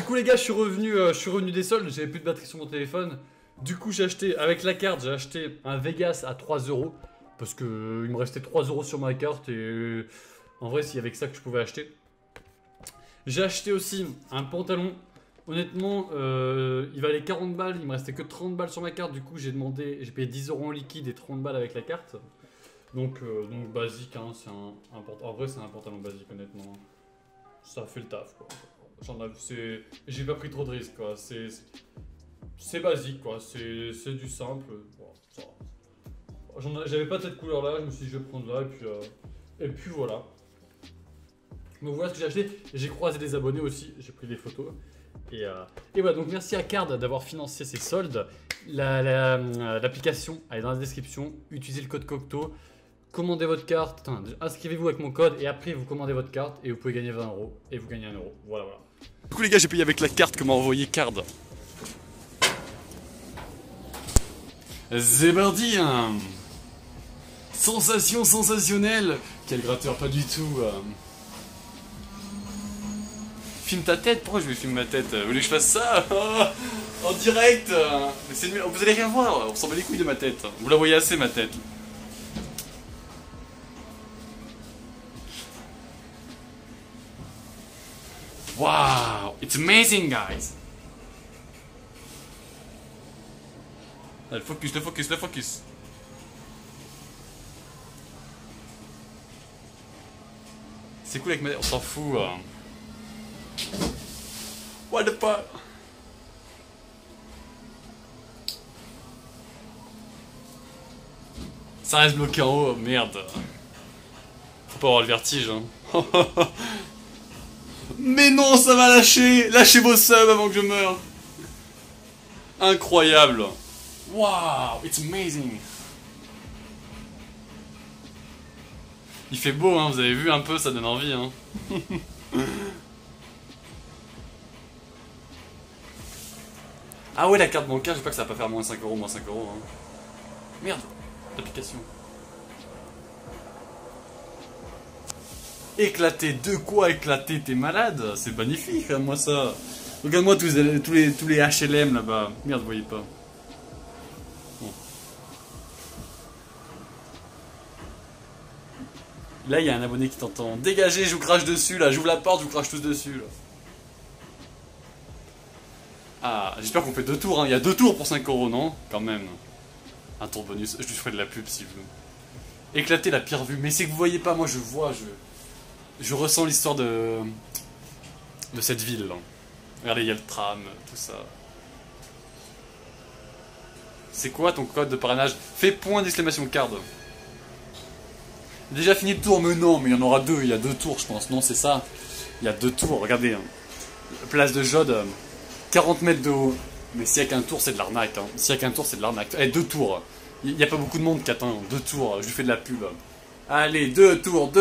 coup les gars, je suis revenu des soldes, j'avais plus de batterie sur mon téléphone. Du coup j'ai acheté, avec la carte, j'ai acheté un Vegas à 3 euros. Parce que il me restait 3 euros sur ma carte et en vrai s'il y avait que ça que je pouvais acheter. J'ai acheté aussi un pantalon. Honnêtement, il valait 40 balles, il me restait que 30 balles sur ma carte. Du coup j'ai payé 10 euros en liquide et 30 balles avec la carte. Donc basique, hein, en vrai c'est un pantalon basique honnêtement. Ça fait le taf quoi. J'ai pas pris trop de risques quoi. C'est basique quoi, c'est du simple. Bon, ça va. J'avais pas cette couleur là, je me suis dit je vais prendre là et puis voilà. Donc voilà ce que j'ai acheté. J'ai croisé des abonnés aussi, j'ai pris des photos. Et voilà, donc merci à Card d'avoir financé ces soldes. L'application elle est dans la description. Utilisez le code Cocteau. Commandez votre carte, inscrivez-vous avec mon code et après vous commandez votre carte et vous pouvez gagner 20 euros et vous gagnez 1 euro. Voilà. Du coup les gars, j'ai payé avec la carte que m'a envoyé Card. C'est parti hein. Sensation sensationnelle. Quel gratteur, pas du tout. Filme ta tête, pourquoi je vais filmer ma tête? Vous voulez que je fasse ça? En direct? Vous allez rien voir, on s'en bat les couilles de ma tête. Vous la voyez assez ma tête. Wow, it's amazing guys. Allez, le focus. C'est cool avec ma... On s'en fout. What the fuck? Ça reste bloqué en haut, merde. Faut pas avoir le vertige, hein. Mais non, ça va lâcher. Lâchez vos subs avant que je meure. Incroyable. Wow, it's amazing. Il fait beau, hein, vous avez vu un peu, ça donne envie, hein. Ah ouais, la carte bancaire, j'espère que ça va pas faire moins 5 euros, hein. Merde, l'application. Éclater, de quoi éclater? T'es malade? C'est magnifique, hein, moi ça. Regarde-moi tous les HLM là-bas. Merde, vous voyez pas. Bon. Là, il y a un abonné qui t'entend. Dégagez, je vous crache dessus là. J'ouvre la porte, je vous crache tous dessus là. Ah, j'espère qu'on fait 2 tours, hein. Il y a 2 tours pour 5 euros, non? Quand même. Un tour bonus. Je lui ferai de la pub si vous. Éclater la pire vue. Mais c'est que vous voyez pas, moi je vois, je ressens l'histoire de cette ville là. Regardez, il y a le tram, tout ça. C'est quoi ton code de parrainage? Fais point d'exclamation card. Déjà fini le tour, mais non, mais il y en aura 2, il y a 2 tours je pense. Non, c'est ça. Il y a 2 tours, regardez. Hein. Place de Jode, 40 mètres de haut. Mais s'il n'y a qu'un tour, c'est de l'arnaque. Hein. S'il n'y a qu'un tour, c'est de l'arnaque. Eh, 2 tours. Il n'y a pas beaucoup de monde qui attend. 2 tours, je lui fais de la pub. Allez, 2 tours.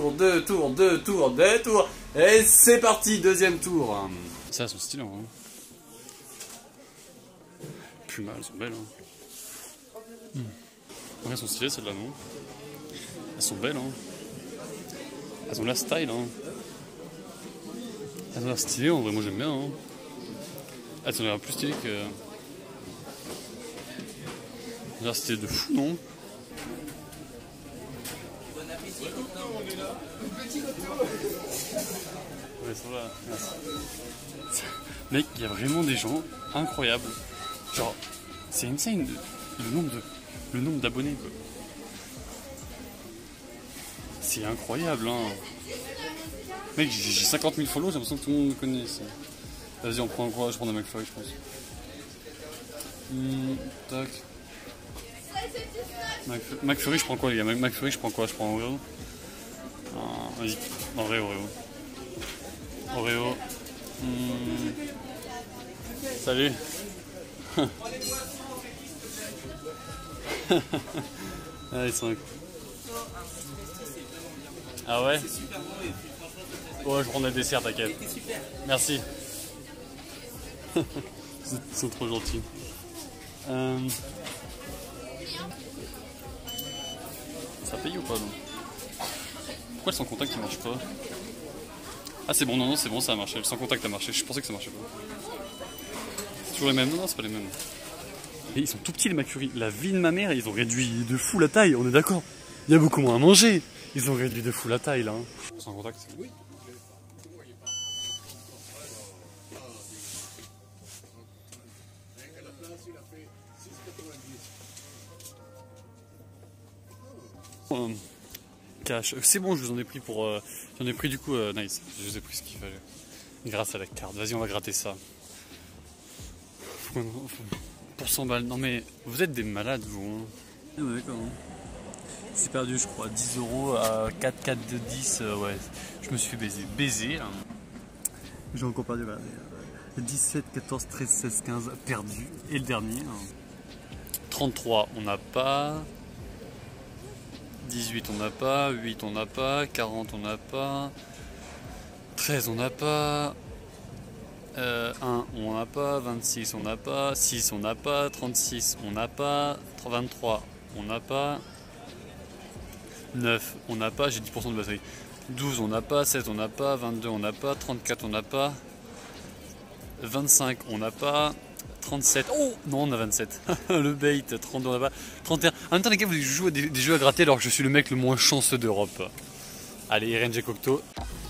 Et c'est parti, deuxième tour. Ça, elles sont stylées, hein. Puma, elles sont belles, hein. Ouais, elles sont stylées, celles-là, non? Elles sont belles, hein. Elles ont la style, hein. Elles ont l'air stylées, en vrai, moi j'aime bien, hein. Elles ont l'air plus stylées que... Elles ont l'air stylées de fou, non? Ouais, ils sont là. Merci. Mec, il y a vraiment des gens incroyables. Genre, c'est insane le nombre d'abonnés, quoi. C'est incroyable, hein. Mec, j'ai 50 000 follow, j'ai l'impression que tout le monde me connaît ici. Vas-y, on prend quoi? Je prends un McFlurry, je pense. Tac. McFlurry, je prends quoi, les gars? McFlurry, je prends quoi? Je prends Oreo. Vas-y, en vrai, Oreo. Oreo. Salut. Ah, ils sont... Ah ouais? Ouais, je prends des desserts, t'inquiète. Merci. Ils sont trop gentils. Ça paye ou pas, non? Pourquoi le sans contact ne marche pas? Ah c'est bon, non, c'est bon, ça a marché. Le sans contact a marché. Je pensais que ça marchait pas. C'est toujours les mêmes. Non, c'est pas les mêmes. Et ils sont tout petits les McFlurry. La vie de ma mère, ils ont réduit de fou la taille, on est d'accord. Il y a beaucoup moins à manger. Ils ont réduit de fou la taille là. Hein. Sans contact. Oui. Cash. C'est bon, je vous en ai pris pour. J'en ai pris du coup, nice. Je vous ai pris ce qu'il fallait. Grâce à la carte. Vas-y, on va gratter ça. Pour 100 balles. Non mais vous êtes des malades vous. Hein. Ouais, d'accord. J'ai perdu je crois 10 euros à 4, 4 de 10. Ouais, je me suis fait baiser. Baiser là. J'ai encore perdu. Voilà, 17, 14, 13, 16, 15 perdu. Et le dernier. Hein. 33 on n'a pas. 18 on n'a pas. 8 on n'a pas. 40 on n'a pas. 13 on n'a pas. 1 on n'a pas, 26 on n'a pas, 6 on n'a pas, 36 on n'a pas, 23 on n'a pas, 9 on n'a pas, j'ai 10% de batterie, 12 on n'a pas, 16 on n'a pas, 22 on n'a pas, 34 on n'a pas, 25 on n'a pas, 37, oh non on a 27, le bait, 32 on n'a pas, 31, en même temps les gars vous jouez des jeux à gratter alors que je suis le mec le moins chanceux d'Europe. Allez RNG Cocteau.